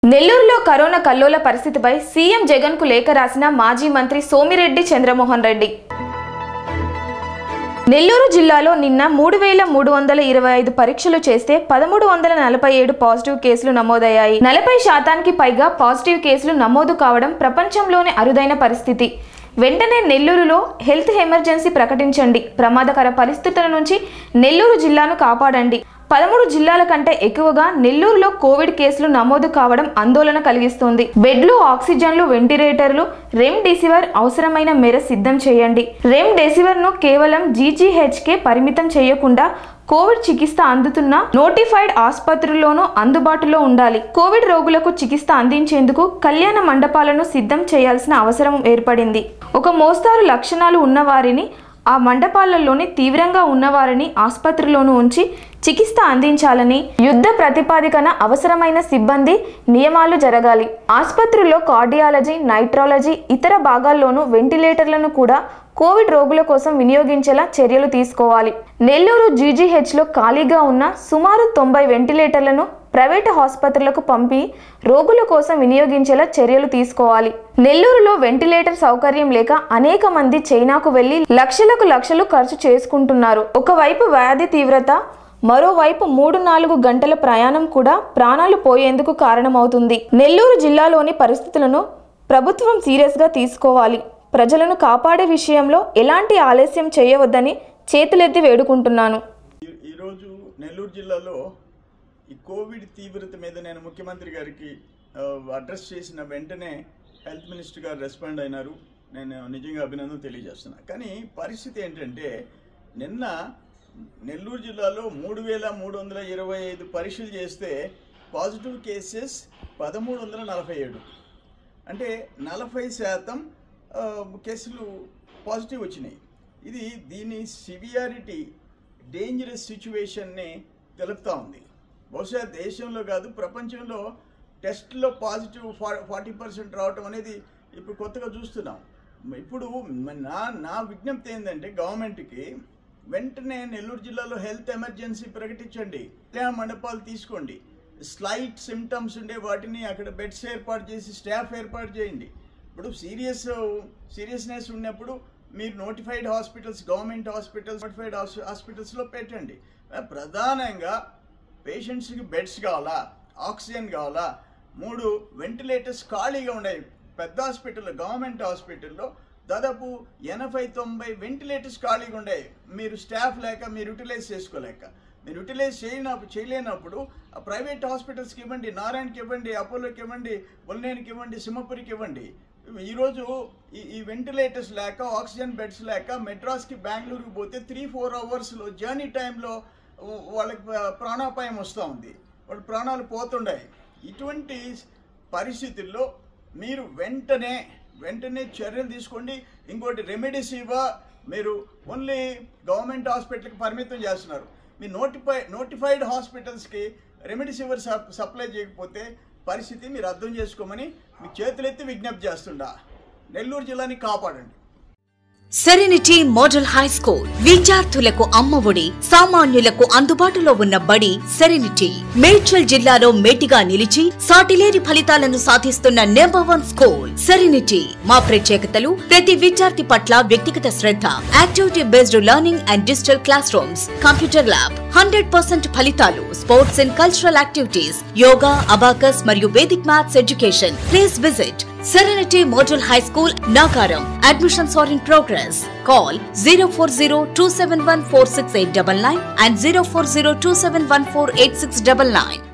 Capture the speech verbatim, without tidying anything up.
నెల్లూరులో కరోనా కల్లోల పరిస్థితిపై సీఎం జగన్ కు లేఖ రాసిన మాజీ మంత్రి సోమిరెడ్డి చంద్రమోహన్ రెడ్డి. నెల్లూరు జిల్లాలో నిన్న మూడు వేల మూడు వందల ఇరవై ఐదు పరీక్షలు చేస్తే పదమూడు వందల నలభై ఏడు పాజిటివ్ కేసులు నమోదయ్యాయి. నలభై శాతానికి పైగా పాజిటివ్ కేసులు నమోదు కావడం ప్రపంచంలోనే అరుదైన పరిస్థితి. వెంటనే నెల్లూరులో హెల్త్ ఎమర్జెన్సీ ప్రకటించండి. ప్రమాదకర పరిస్థితుల నుంచి నెల్లూరు జిల్లాను కాపాడండి. పదమూడు జిల్లాల కంటే ఎక్కువగా నెల్లూరులో కోవిడ్ కేసులు నమోదు కావడం ఆందోళన కలిగిస్తోంది. బెడ్లు, ఆక్సిజన్లు, వెంటిలేటర్లు, రెమ్డెసివిర్ అవసరమైన మేర సిద్ధం చేయండి. రెమ్డెసివిర్ ను కేవలం జీజీహెచ్కే పరిమితం చేయకుండా కోవిడ్ చికిత్స అందుతున్న నోటిఫైడ్ ఆసుపత్రుల్లోనూ అందుబాటులో ఉండాలి. కోవిడ్ రోగులకు చికిత్స అందించేందుకు కళ్యాణ మండపాలను సిద్ధం చేయాల్సిన అవసరం ఏర్పడింది. ఒక మోస్తారు లక్షణాలు ఉన్నవారిని ఆ మండపాలలోని తీవ్రంగా ఉన్నవారిని ఆసుపత్రిలోనూ ఉంచి చికిత్స అందించాలని యుద్ధ ప్రతిపాదికన అవసరమైన సిబ్బంది నియమాలు జరగాలి. ఆసుపత్రుల్లో కార్డియాలజీ, నైట్రాలజీ, ఇతర భాగాల్లోనూ వెంటిలేటర్లను కూడా కోవిడ్ రోగుల కోసం వినియోగించేలా చర్యలు తీసుకోవాలి. నెల్లూరు జీజీహెచ్లో ఖాళీగా ఉన్న సుమారు తొంభై వెంటిలేటర్లను ప్రైవేటు ఆసుపత్రులకు పంపి రోగుల కోసం వినియోగించేలా చర్యలు తీసుకోవాలి. నెల్లూరులో వెంటిలేటర్ సౌకర్యం లేక అనేక మంది చైనాకు వెళ్లి లక్షలకు లక్షలు ఖర్చు చేసుకుంటున్నారు. ఒకవైపు వ్యాధి తీవ్రత, మరోవైపు మూడు నాలుగు గంటల ప్రయాణం కూడా ప్రాణాలు పోయేందుకు కారణమవుతుంది. నెల్లూరు జిల్లాలోని పరిస్థితులను ప్రభుత్వం సీరియస్గా తీసుకోవాలి. ప్రజలను కాపాడే విషయంలో ఎలాంటి ఆలస్యం చేయవద్దని చేతులెత్తి వేడుకుంటున్నాను. ఈరోజు నెల్లూరు జిల్లాలో ఈ కోవిడ్ తీవ్రత మీద నేను ముఖ్యమంత్రి గారికి అడ్రస్ చేసిన వెంటనే హెల్త్ మినిస్టర్ గారు రెస్పాండ్ అయినారు. నేను నిజంగా అభినందన తెలియజేస్తున్నాను. కానీ పరిస్థితి ఏంటంటే, నిన్న నెల్లూరు జిల్లాలో మూడు వేల మూడు వందల ఇరవై ఐదు పరీక్షలు చేస్తే పాజిటివ్ కేసెస్ పదమూడు వందల నలభై ఏడు అంటే నలభై శాతం కేసులు పాజిటివ్ వచ్చినాయి. ఇది దీని సివియారిటీ, డేంజరస్ సిచ్యువేషన్ని తెలుపుతూ ఉంది. బహుశా దేశంలో కాదు ప్రపంచంలో టెస్ట్లో పాజిటివ్ ఫా ఫార్టీ పర్సెంట్ రావటం అనేది ఇప్పుడు కొత్తగా చూస్తున్నాం. ఇప్పుడు నా నా విజ్ఞప్తి ఏంటంటే, గవర్నమెంట్కి వెంటనే నెల్లూరు జిల్లాలో హెల్త్ ఎమర్జెన్సీ ప్రకటించండి. కళ్యాణ మండపాలు తీసుకోండి. స్లైట్ సిమ్టమ్స్ ఉండే వాటిని అక్కడ బెడ్స్ ఏర్పాటు చేసి స్టాఫ్ ఏర్పాటు చేయండి. ఇప్పుడు సీరియస్ సీరియస్నెస్ ఉన్నప్పుడు మీరు notified hospitals, government hospitals, notified హాస్పిటల్స్లో పెట్టండి. ప్రధానంగా పేషెంట్స్కి బెడ్స్ కావాలా, ఆక్సిజన్ కావాలా, మూడు వెంటిలేటర్స్ ఖాళీగా ఉన్నాయి. పెద్ద హాస్పిటల్లో, గవర్నమెంట్ హాస్పిటల్లో దాదాపు ఎనభై తొంభై వెంటిలేటర్స్ ఖాళీగా ఉన్నాయి. మీరు స్టాఫ్ లేక, మీరు యూటిలైజ్ చేసుకోలేక, మీరు యూటిలైజ్ చేయనప్పుడు చేయలేనప్పుడు ప్రైవేట్ హాస్పిటల్స్కి ఇవ్వండి. నారాయణకి ఇవ్వండి, అపోలోకి ఇవ్వండి, ఒల్నేనికి ఇవ్వండి, సింహపురికి ఇవ్వండి. ఈరోజు ఈ ఈ వెంటిలేటర్స్ లేక, ఆక్సిజన్ బెడ్స్ లేక మెడ్రాస్కి, బెంగళూరుకి పోతే త్రీ ఫోర్ అవర్స్లో జర్నీ టైంలో వాళ్ళకి ప్రాణాపాయం వస్తూ ఉంది. వాళ్ళ ప్రాణాలు పోతుండాయి. ఇటువంటి పరిస్థితుల్లో మీరు వెంటనే వెంటనే చర్యలు తీసుకోండి. ఇంకోటి, రెమెడీసివిర్ మీరు ఓన్లీ గవర్నమెంట్ హాస్పిటల్కి పరిమితం చేస్తున్నారు. మీ నోటిఫై నోటిఫైడ్ హాస్పిటల్స్కి రెమెడీసివిర్ సప్లై చేయకపోతే పరిస్థితి మీరు అర్థం చేసుకోమని మీ చేతులెత్తి విజ్ఞప్తి చేస్తుండా. నెల్లూరు జిల్లాని కాపాడండి. సెరెనిటీ మోడల్ హై స్కూల్ విద్యార్థులకు అమ్మఒడి, సామాన్యులకు అందుబాటులో ఉన్న బడి సెరెనిటీ. మేడ్చల్ జిల్లాలో మేటిగా నిలిచి సాటిలేని ఫలితాలను సాధిస్తున్న నెంబర్ వన్ స్కూల్ సెరెనిటీ. మా ప్రత్యేకతలు: ప్రతి విద్యార్థి పట్ల వ్యక్తిగత శ్రద్ధ, activity based learning and digital classroom, computer lab, hundred percent ఫలితాలు, sports and cultural activities, yoga, abacus మరియు Vedic maths education. Please visit Serenity Model High School, Nagaram. Admissions are in progress. Call zero four zero two seven one four six eight nine nine and zero four zero two seven one four eight six nine nine.